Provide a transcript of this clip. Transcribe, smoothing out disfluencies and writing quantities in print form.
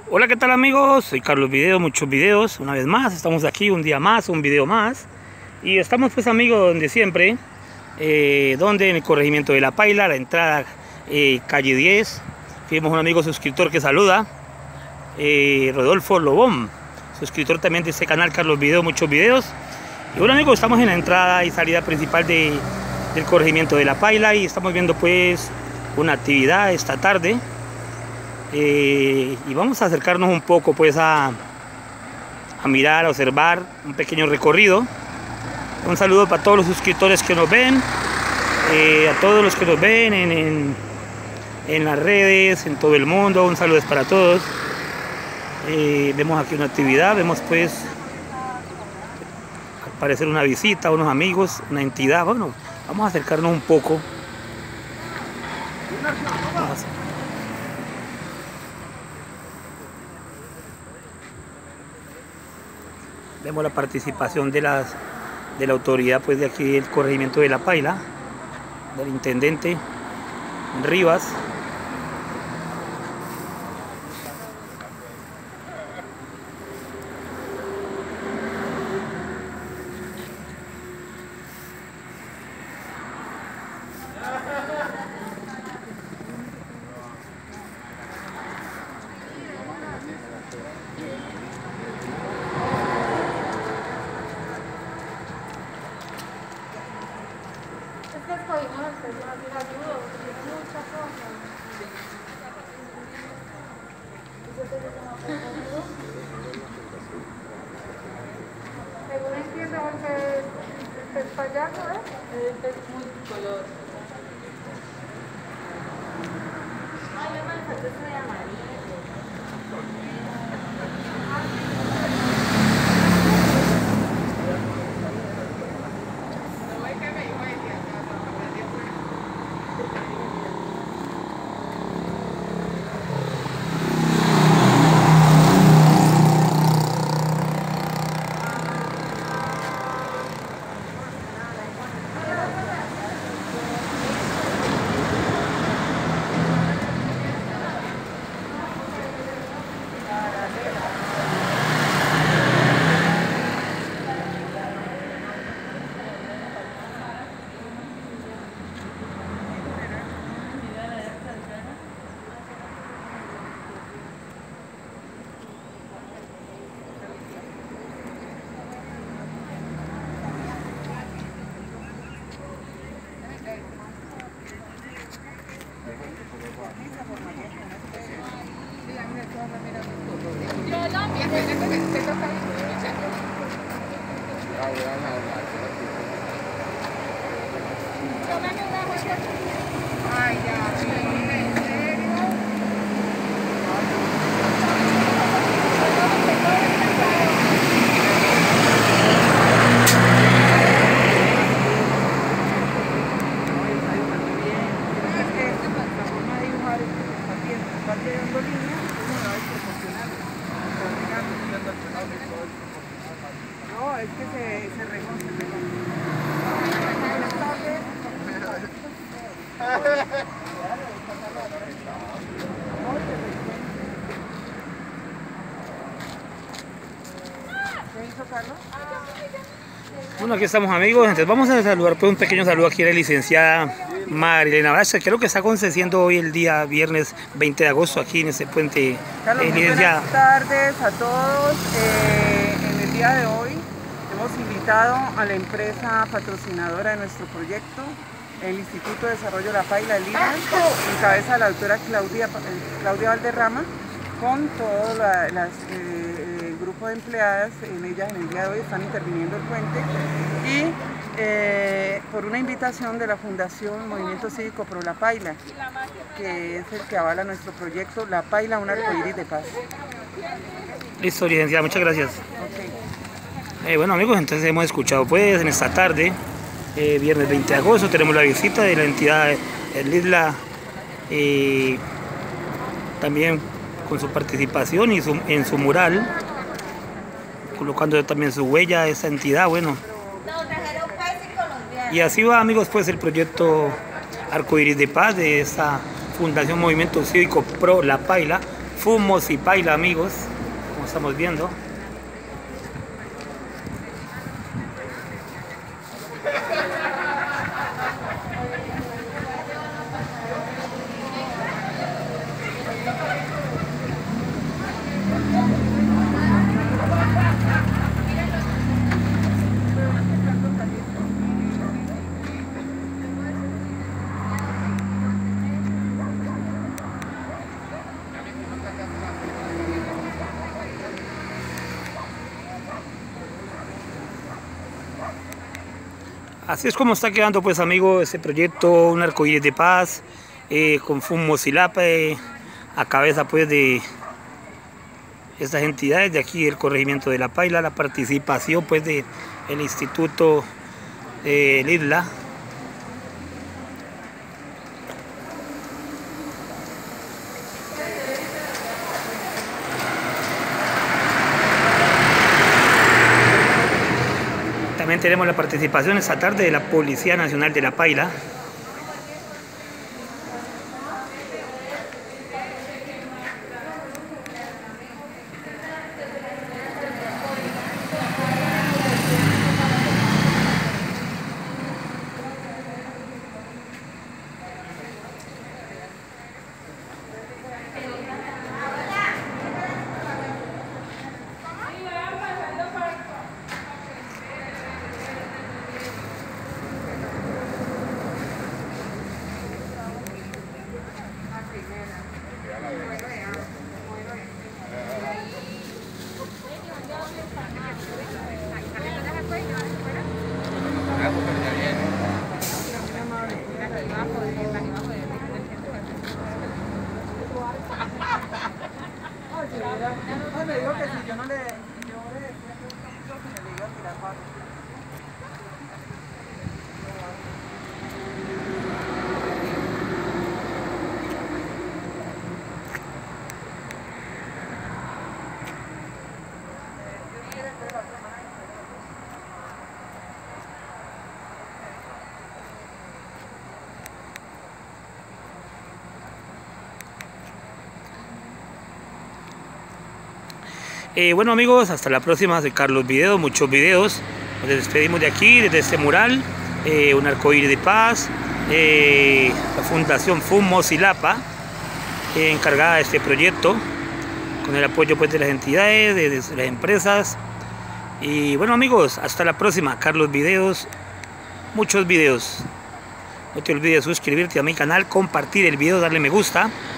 Hola, ¿qué tal amigos? Soy Carlos Videos, muchos videos, una vez más, estamos aquí un día más, un video más. Y estamos pues amigos donde siempre, donde en el corregimiento de La Paila, la entrada calle 10. Tenemos un amigo suscriptor que saluda, Rodolfo Lobón, suscriptor también de este canal Carlos Videos, muchos videos. Y bueno amigos, estamos en la entrada y salida principal del corregimiento de La Paila y estamos viendo pues una actividad esta tarde. Y vamos a acercarnos un poco pues a mirar, a observar un pequeño recorrido. Un saludo para todos los suscriptores que nos ven, a todos los que nos ven en las redes, en todo el mundo. Un saludo para todos. Vemos aquí una actividad, vemos pues al parecer una visita, unos amigos, una entidad. Bueno, vamos a acercarnos un poco. Vemos la participación de la autoridad pues de aquí del corregimiento de La Paila, del intendente Rivas. Según entiendo, porque es payaso, es multicolor. Ay, yo me falta ese de amarillo. Ay, ya, ¿en serio? No, es que se regó, Buenas tardes. ¿Qué hizo Carlos? Bueno, aquí estamos amigos, entonces vamos a saludar pues un pequeño saludo aquí a la licenciada Marilena Vázquez, creo que está aconteciendo hoy el día viernes 20 de agosto aquí en este puente. Carlos, muy Licenciada. buenas tardes a todos. En el día de hoy hemos invitado a la empresa patrocinadora de nuestro proyecto, el Instituto de Desarrollo La Paila, el IDA, en cabeza de la doctora Claudia Valderrama, con todo el grupo de empleadas. En ellas en el día de hoy están interviniendo el puente y por una invitación de la Fundación Movimiento Cívico Pro La Paila, que es el que avala nuestro proyecto La Paila, un arcoíris de paz. Listo, licenciada, muchas gracias. Okay. Bueno amigos, entonces hemos escuchado pues en esta tarde, viernes 20 de agosto, tenemos la visita de la entidad El Isla, también con su participación y en su mural, colocando también su huella a esa entidad. Bueno, y así va amigos pues el proyecto Arcoíris de Paz de esta Fundación Movimiento Cívico Pro La Paila, Fumos y Paila, amigos, como estamos viendo. Así es como está quedando, pues, amigos, este proyecto, un arcoíris de paz, con Fumos y Lapa, a cabeza, pues, de estas entidades de aquí del corregimiento de La Paila, la participación, pues, del Instituto Lidla. También tenemos la participación esta tarde de la Policía Nacional de La Paila. Me dijo que si yo no le decía que le iba a tirar paso. Bueno, amigos, hasta la próxima. Soy Carlos Video, muchos videos. Nos despedimos de aquí, desde este mural, un arcoíris de paz, la Fundación Fumos y Lapa, encargada de este proyecto, con el apoyo, pues, de las entidades, de las empresas. Y bueno, amigos, hasta la próxima. Carlos Videos, muchos videos. No te olvides suscribirte a mi canal, compartir el video, darle me gusta.